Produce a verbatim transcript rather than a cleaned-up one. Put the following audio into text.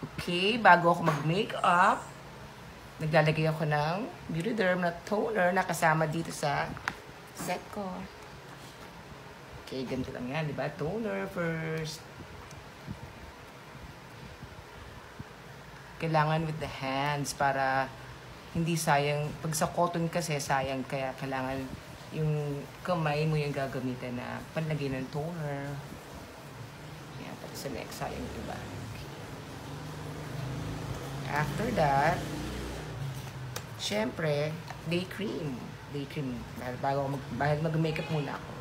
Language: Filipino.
Okay, bago ako mag-makeup, naglalagay ako ng Beauty Derm na toner na kasama dito sa set ko. Okay, ganito lang yan, di ba? Toner first. Kailangan with the hands para hindi sayang. Pag sa cotton kasi sayang, kaya kailangan yung kamay mo yung gagamitin na panlagay ng toner. Yan, pati sa neck, sayang diba? Okay. After that, syempre, day cream. Day cream. Bago mag, mag-makeup muna ako.